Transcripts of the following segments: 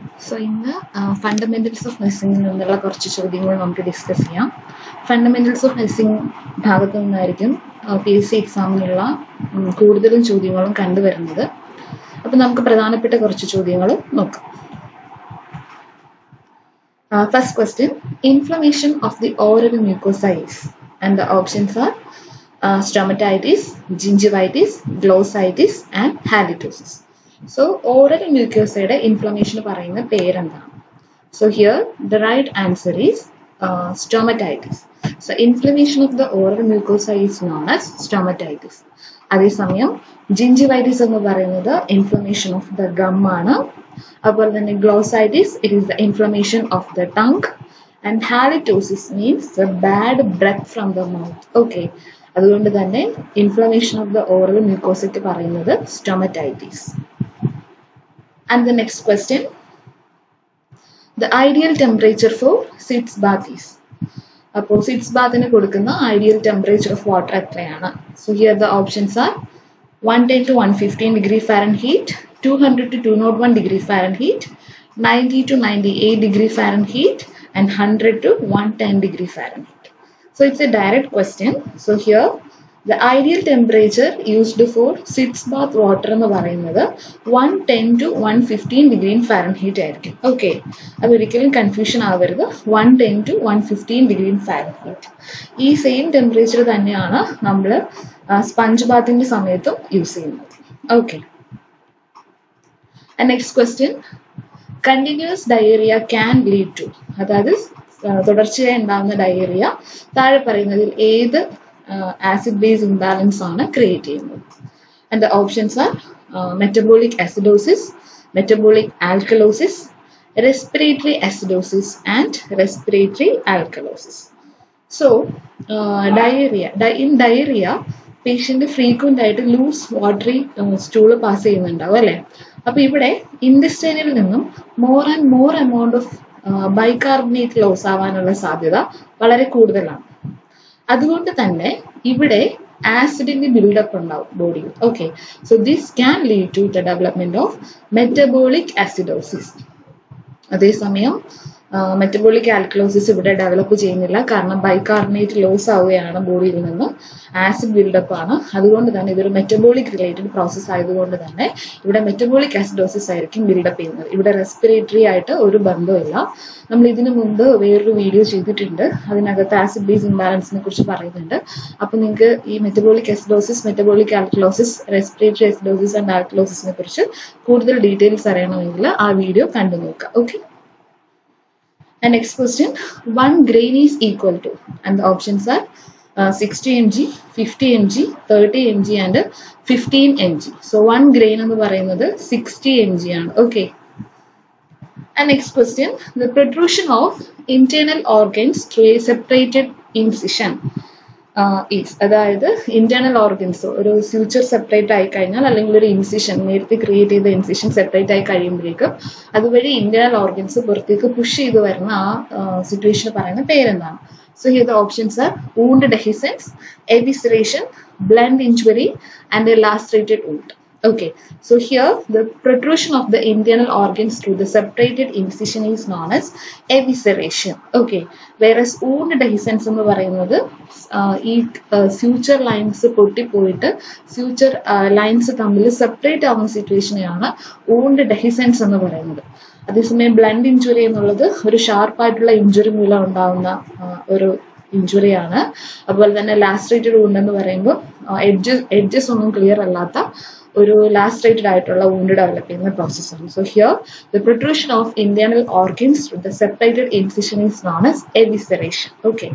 So, in the fundamentals of nursing, we will discuss fundamentals of nursing. PSC exam കൂടുതലും ചോദ്യങ്ങളും കണ്ടുവരുന്നത്. അപ്പോൾ നമുക്ക് പ്രധാനപ്പെട്ട കുറച്ച് ചോദ്യങ്ങൾ നോക്കാം. First question, inflammation of the oral mucosa is, and the options are stomatitis, gingivitis, glossitis and halitosis. So oral mucosa inflammation പറയുന്ന പേരെന്താണ്? So here the right answer is stomatitis. So inflammation of the oral mucosa is known as stomatitis. അതേസമയം gingivitis എന്ന് പറയുന്നത് inflammation of the gum ആണ്. അതുപോലെ തന്നെ glossitis, it is the inflammation of the tongue, and halitosis means the bad breath from the mouth. Okay, അതുകൊണ്ട് തന്നെ inflammation of the oral mucosa ക്ക് പറയുന്നത് stomatitis. And the next question, the ideal temperature for sitz bath is. അപ്പോൾ sitz bathന് കൊടുക്കുന്ന ideal temperature of water എത്രയാണ്? So here the options are 110 to 115 degree Fahrenheit, 200 to 201 degree Fahrenheit, 90 to 98 degree Fahrenheit, and 100 to 110 degree Fahrenheit. So it's a direct question. So here the ideal temperature used for sitz bath water എന്ന് പറയുന്നത് 110 to 115 degree Fahrenheit ആയിരിക്കും. Okay, അത് ഒരിക്കലും confusion ആവരുത്. 110 to 115 degree Fahrenheit. ഈ same temperature തന്നെയാണ് നമ്മൾ sponge ബാത്തിന്റെ സമയത്തും യൂസ് ചെയ്യുന്നത്. Okay, next question, continuous diarrhea can lead to, അതായത് തുടർച്ചയായി ഉണ്ടാകുന്ന ഡയേറിയ താഴെ പറയുന്നതിൽ ഏത് acid base imbalance ആണ് create ചെയ്യുന്നത്? And the options are metabolic acidosis, metabolic alkalosis, respiratory acidosis and respiratory alkalosis. So diarrhea, in diarrhea patient frequent ആയിട്ട് loose watery stool pass ചെയ്യുന്നുണ്ടാവും അല്ലേ? അപ്പോൾ ഇവിടെ ഇൻഡസ്റ്റൈനിൽ നിന്നും more and more amount of bicarbonate loss ആവാനുള്ള സാധ്യത വളരെ കൂടുതലാണ്. അതുകൊണ്ട് തന്നെ ഇവിടെ ആസിഡിന്റെ ബിൽഡപ്പ് ഉണ്ടാവും ബോഡിയിൽ. Okay, so this can lead to the development of metabolic acidosis. അതേസമയം മെറ്റബോളിക് ആൽക്കലോസിസ് ഇവിടെ ഡെവലപ്പ് ചെയ്യുന്നില്ല, കാരണം ബൈകാർബണേറ്റ് ലോസ് ആവുകയാണ് ബോഡിയിൽ നിന്ന്, ആസിഡ് ബിൽഡപ്പ് ആണ്. അതുകൊണ്ട് തന്നെ ഇതൊരു മെറ്റബോളിക് റിലേറ്റഡ് പ്രോസസ് ആയതുകൊണ്ട് തന്നെ ഇവിടെ മെറ്റബോളിക് ആസിഡോസിസ് ആയിരിക്കും ബിൽഡപ്പ് ചെയ്യുന്നത്. ഇവിടെ റെസ്പിറേറ്ററി ആയിട്ട് ഒരു ബന്ധമില്ല. നമ്മൾ ഇതിനു മുമ്പ് വേറൊരു വീഡിയോ ചെയ്തിട്ടുണ്ട്, അതിനകത്ത് ആസിഡ് ബേസ് ഇംബാലൻസിനെ കുറിച്ച് പറയുന്നുണ്ട്. അപ്പൊ നിങ്ങൾക്ക് ഈ metabolic acidosis, metabolic alkalosis, respiratory acidosis and ആൽക്കലോസിസിനെ കുറിച്ച് കൂടുതൽ ഡീറ്റെയിൽസ് അറിയണമെങ്കിൽ ആ വീഡിയോ കണ്ടു നോക്കുക. Okay, and next question, 1 grain is equal to, and the options are 60 mg, 50 mg, 30 mg and 15 mg. So 1 grain എന്ന് പറയുന്നത് 60 mg ആണ്. Okay, and next question, the protrusion of internal organs through a separated incision is, അതായത് internal organs ഒരു suture separate ആയി കഴിഞ്ഞാൽ, അല്ലെങ്കിൽ ഒരു incision നേരത്തെ ക്രിയേറ്റ് ചെയ്ത ഇൻസിഷൻ സെപ്പറേറ്റ് ആയി കഴിയുമ്പോഴേക്കും അതുവഴി ഇന്റേണൽ ഓർഗൻസ് പുറത്തേക്ക് പുഷ് ചെയ്ത് വരുന്ന ആ സിറ്റുവേഷൻ പറയുന്ന പേരെന്താണ്? So here the options are wound dehiscence, evisceration, blunt injury and a lacerated wound. Okay, so here the protrusion of the internal organs through the separated incision is known as evisceration. Okay, whereas wound dehiscence എന്ന് പറയുന്നത് ഈ suture lines പൊട്ടിപ്പോയിട്ട് suture lines തമ്മിൽ separate ആവുന്ന സിറ്റുവേഷനെയാണ് wound dehiscence എന്ന് പറയുന്നത്. അതേസമയം ബ്ലണ്ട് ഇഞ്ചുറി എന്നുള്ളത് ഒരു ഷാർപ്പായിട്ടുള്ള ഇഞ്ചുറി മൂലം ഉണ്ടാവുന്ന ഒരു ഇഞ്ചുറിയാണ്. അതുപോലെ തന്നെ ലാസ്ട്രേറ്റഡ് വൂണ്ട് എന്ന് പറയുമ്പോൾ എഡ്ജസ് ഒന്നും ക്ലിയർ അല്ലാത്ത ഒരു ലാസ്ട്രേറ്റഡ് ആയിട്ടുള്ള വൂണ്ട് ഡെവലപ്പ് ചെയ്യുന്ന പ്രോസസ്സാണ്. So here the protrusion of internal organs through the separated incision is known as evisceration. Okay,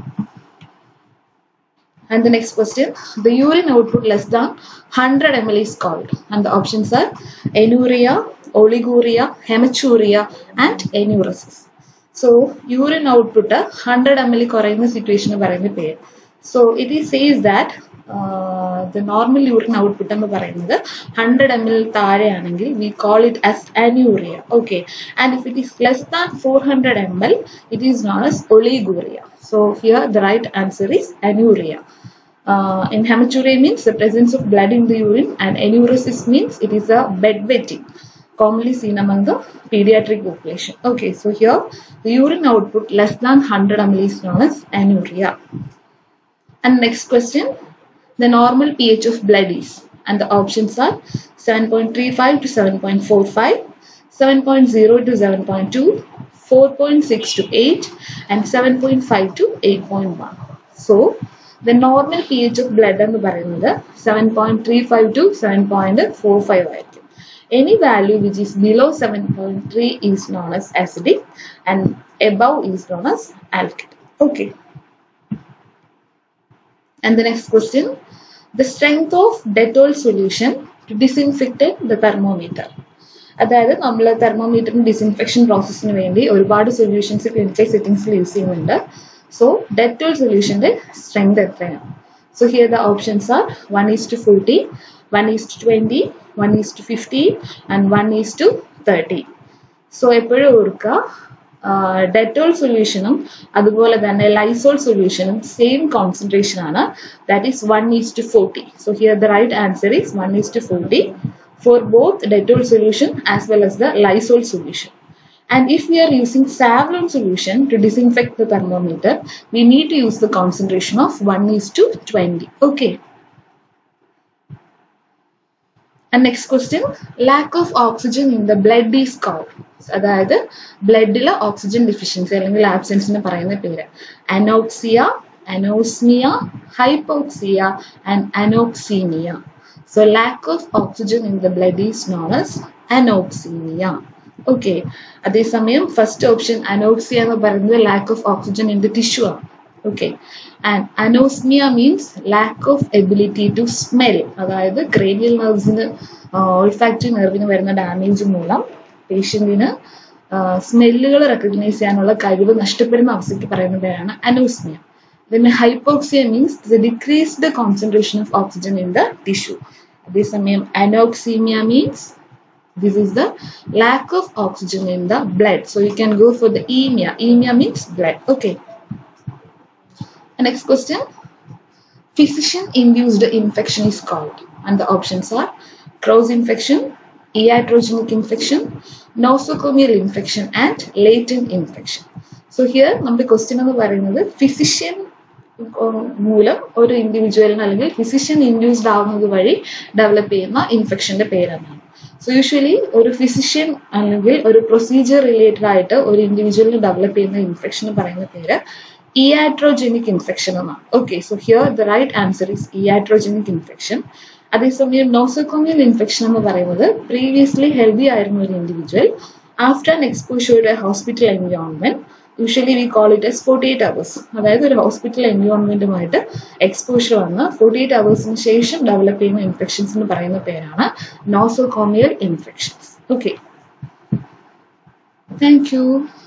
and the next question, the urine output less than 100 ml is called, and the options are anuria, oliguria, hematuria and enuresis. So urine output 100 ml കുറയുന്ന situation പറയുന്ന പേര്. So it says that the normal urine output എന്ന് പറയുന്നത് 100 ml താഴെയാണെങ്കിൽ we call it as anuria. Okay, and if it is less than 400 ml it is known as oliguria. So here the right answer is anuria. In hematuria means the presence of blood in the urine, and enuresis means it is a bedwetting. commonly seen among the pediatric population. Okay, so here the urine output less than 100 ml is known as anuria. And next question, the normal pH of blood is, and the options are 7.35 to 7.45, 7.0 to 7.2, 4.6 to 8, and 7.5 to 8.1. So the normal pH of blood എന്ന് പറയുന്നത് 7.35 to 7.45 ആയിരിക്കും. Any value which is below 7.3 is known as acidic and above is known as alkaline. Okay. And the next question, the strength of Dettol solution to disinfect the thermometer. അതായത് നമ്മൾ തെർമോമീറ്ററിന് disinfection പ്രോസസ്സിന് വേണ്ടി ഒരുപാട് solutions clinical സെറ്റിംഗ്സിൽ use ചെയ്യുന്നുണ്ട്. So Dettol സൊല്യൂഷന്റെ strength എത്രയാണ്? So here the options are 1:40, 1:20, 1:50 and 1:30. So എപ്പോഴും ഓർക്കുക, ഡെറ്റോൾ സൊല്യൂഷനും അതുപോലെ തന്നെ ലൈസോൾ സൊല്യൂഷനും സെയിം കോൺസെൻട്രേഷൻ ആണ്, that is 1:40. So here the right answer is 1:40 for both Dettol solution as well as the Lysol solution. And if we are using Savlon solution to disinfect the thermometer, we need to use the concentration of 1:20. Okay. And next question, lack of oxygen in the blood is called. അതായത് ബ്ലഡിൽ oxygen deficiency അല്ലെങ്കിൽ ആബ്സെൻസിന് പറയുന്ന പേര് anoxia, anosmia, hypoxia and anoxemia. So lack of oxygen in the blood is known as anoxemia. Okay. അതേസമയം first option anoxia എന്ന് പറയുന്നത് lack of oxygen in the tissue ആണ്. Okay. And anosmia means lack of ability to smell. അതായത് cranial nervesന് olfactory nerveന് വരുന്ന damage മൂലം പേഷ്യന്റിന് സ്മെല്ലുകൾ recognise ചെയ്യാനുള്ള കഴിവ് നഷ്ടപ്പെടുന്ന അവസ്ഥയ്ക്ക് പറയുന്ന പേരാണ് anosmia. Then hypoxia means the decreased concentration of oxygen in the tissue. Additionally, anoxemia means this is the lack of oxygen in the blood. So you can go for the emia. Emia means blood. Okay. The next question, physician-induced infection is called, and the options are cross infection, iatrogenic infection, nosocomial infection, and latent infection. So here, നമ്മുടെ question എന്ന് പറയുന്നത് physician മൂലം ഒരു ഇൻഡിവിജ്വലിന് അല്ലെങ്കിൽ physician induced ആവുന്നത് വഴി develop ചെയ്യുന്ന ഇൻഫെക്ഷന്റെ പേരാണ്. സോ യൂഷ്വലി ഒരു ഫിസിഷ്യൻ അല്ലെങ്കിൽ ഒരു പ്രൊസീജിയർ റിലേറ്റഡ് ആയിട്ട് ഒരു ഇൻഡിവിജ്വലിന് ഡെവലപ്പ് ചെയ്യുന്ന ഇൻഫെക്ഷൻ പറയുന്ന പേര് iatrogenic infection എന്നാണ്. Okay, so here the right answer is iatrogenic infection. അതേസമയം നോസോകോമിയൽ ഇൻഫെക്ഷൻ എന്ന് പറയുന്നത് പ്രീവിയസ്ലി ഹെൽത്തി ആയിരുന്ന ഒരു individual after an exposure to a hospital environment, usually we call it as 48 hours. അതായത് ഒരു ഹോസ്പിറ്റൽ എൻവയോൺമെന്റുമായിട്ട് എക്സ്പോഷർ വന്ന് 48 hours ശേഷം ഡെവലപ്പ് ചെയ്യുന്ന ഇൻഫെക്ഷൻസ് എന്ന് പറയുന്ന പേരാണ് nosocomial infections. Okay, thank U.